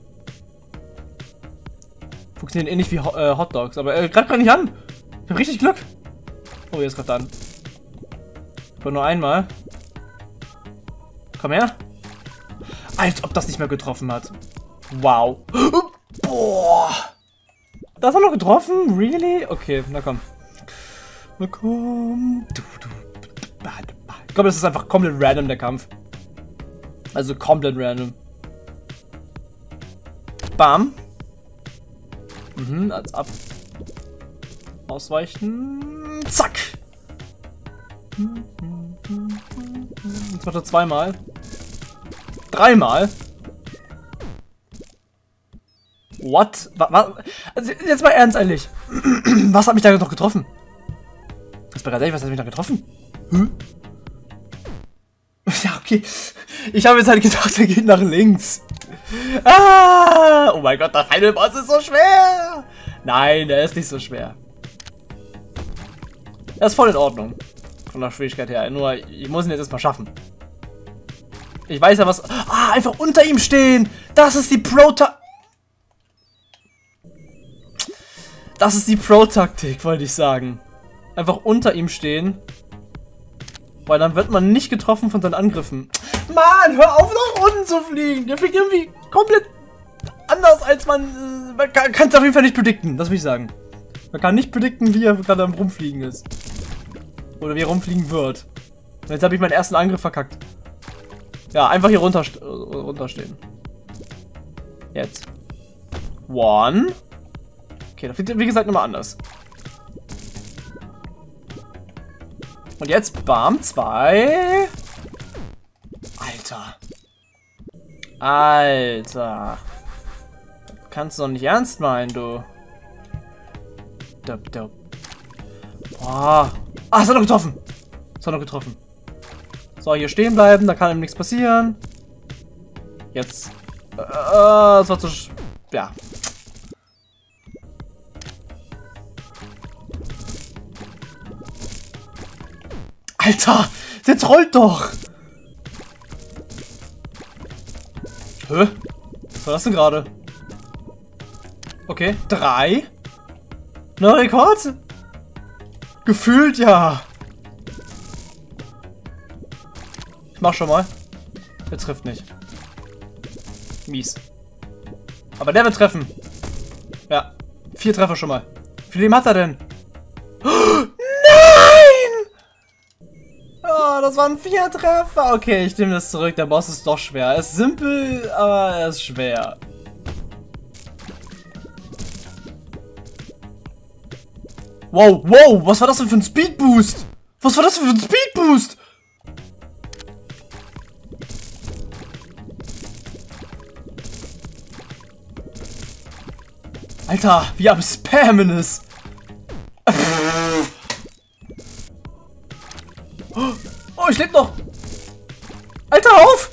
Funktionieren ähnlich wie Hotdogs. Aber er greift gar nicht an. Ich hab richtig Glück. Oh, jetzt greift er an. Aber nur einmal. Komm her. Als ob das nicht mehr getroffen hat. Wow. Boah. Das hat er noch getroffen? Really? Okay, na komm. Na komm. Ich glaube, das ist einfach komplett random, der Kampf. Also komplett random. Bam. Als ab. Ausweichen. Zack. Jetzt macht er zweimal. Dreimal. What? Also jetzt mal ernst, ehrlich. Was hat mich da noch getroffen? Das war ganz ehrlich, was hat mich da getroffen? Ja, okay. Ich habe jetzt halt gedacht, er geht nach links. Ah! Oh mein Gott, der Final Boss ist so schwer. Nein, der ist nicht so schwer. Er ist voll in Ordnung. Von der Schwierigkeit her. Nur, ich muss ihn jetzt erstmal schaffen. Ich weiß ja was... Ah, einfach unter ihm stehen. Das ist die Pro-Taktik. Das ist die Pro-Taktik, wollte ich sagen. Einfach unter ihm stehen. Weil dann wird man nicht getroffen von seinen Angriffen. Mann, hör auf, nach unten zu fliegen. Der fliegt irgendwie komplett anders, als man... Man kann es auf jeden Fall nicht predikten, das will ich sagen. Man kann nicht predikten, wie er gerade am Rumfliegen ist. Oder wie er rumfliegen wird. Und jetzt habe ich meinen ersten Angriff verkackt. Ja, einfach hier runterstehen. Jetzt. One. Okay, das fliegt wie gesagt nochmal anders. Und jetzt, bam, 2. Alter. Alter. Kannst du doch nicht ernst meinen, du. Boah. Ah, es hat noch getroffen. Es hat noch getroffen. So, hier stehen bleiben, da kann ihm nichts passieren. Jetzt. Das war zu... Ja. Alter, der trollt doch. Hä? Was war das denn gerade? Okay, 3. Neuer Rekord? Gefühlt ja. Ich mach schon mal. Der trifft nicht. Mies. Aber der wird treffen. Ja. 4 Treffer schon mal. Wie viel Leben hat er denn? Nein! Oh, das waren 4 Treffer. Okay, ich nehme das zurück. Der Boss ist doch schwer. Er ist simpel, aber er ist schwer. Wow, wow, was war das denn für ein Speedboost? Was war das denn für ein Speedboost? Alter, wie am Spammen ist. Oh, ich lebe noch. Alter, auf!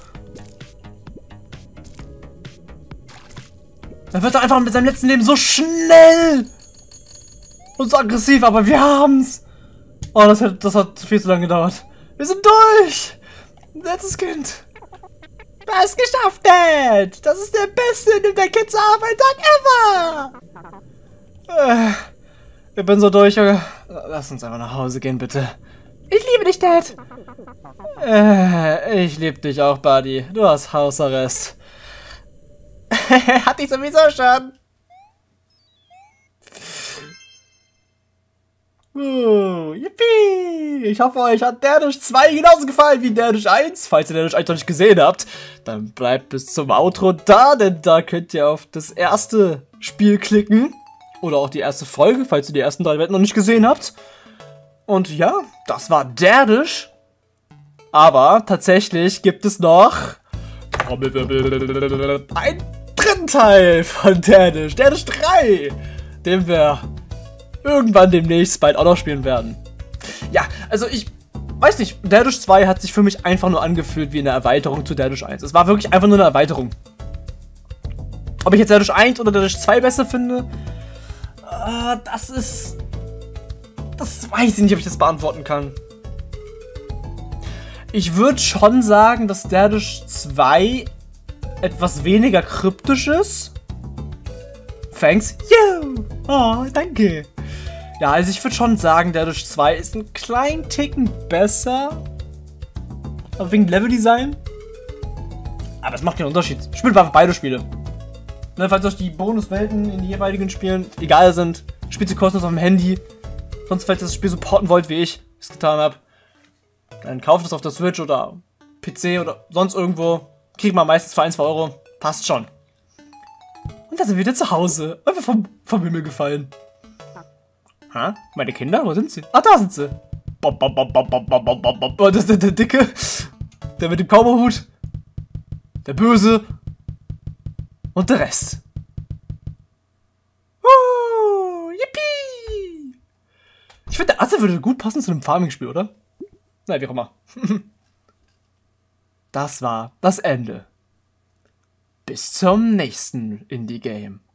Er wird da einfach mit seinem letzten Leben so schnell und so aggressiv, aber wir haben's. Oh, das hat viel zu lange gedauert. Wir sind durch. Letztes Kind. Du hast geschafft, Dad! Das ist der beste in der Kids-Arbeit-Tag ever! Ich bin so durch, Junge. Lass uns einfach nach Hause gehen, bitte. Ich liebe dich, Dad! Ich liebe dich auch, Buddy. Du hast Hausarrest. Hatte ich sowieso schon. Yippie! Ich hoffe, euch hat Derdish 2 genauso gefallen wie Derdish 1. Falls ihr Derdish 1 noch nicht gesehen habt, dann bleibt bis zum Outro da, denn da könnt ihr auf das erste Spiel klicken. Oder auch die erste Folge, falls ihr die ersten 3 Welten noch nicht gesehen habt. Und ja, das war Derdish. Aber tatsächlich gibt es noch einen dritten Teil von Derdish. Derdish 3. Den wir irgendwann demnächst bald auch noch spielen werden. Ja, also ich weiß nicht, Dash 2 hat sich für mich einfach nur angefühlt wie eine Erweiterung zu Dash 1. Es war wirklich einfach nur eine Erweiterung. Ob ich jetzt Dash 1 oder Dash 2 besser finde, das weiß ich nicht, ob ich das beantworten kann. Ich würde schon sagen, dass Dash 2 etwas weniger kryptisch ist. Thanks. Yo! Oh, danke. Ja, also ich würde schon sagen, Dash 2 ist einen kleinen Ticken besser. Aber wegen Leveldesign. Aber das macht keinen Unterschied. Spielt einfach beide Spiele. Ne, falls euch die Bonuswelten in den jeweiligen Spielen egal sind, spielt sie kostenlos auf dem Handy. Sonst, falls ihr das Spiel supporten wollt, wie ich es getan habe, dann kauft es auf der Switch oder PC oder sonst irgendwo. Kriegt man meistens für 1, 2 Euro. Passt schon. Und da sind wir wieder zu Hause. Einfach vom Himmel gefallen. Ha? Meine Kinder? Wo sind sie? Ah, da sind sie. Bob, bob, bob, bob, bob, bob, bob, bob. Oh, das ist der Dicke. Der mit dem Cowboyhut. Der Böse. Und der Rest. Yippie! Ich finde, der Atze würde gut passen zu einem Farming-Spiel, oder? Na, wie auch immer. Das war das Ende. Bis zum nächsten Indie-Game.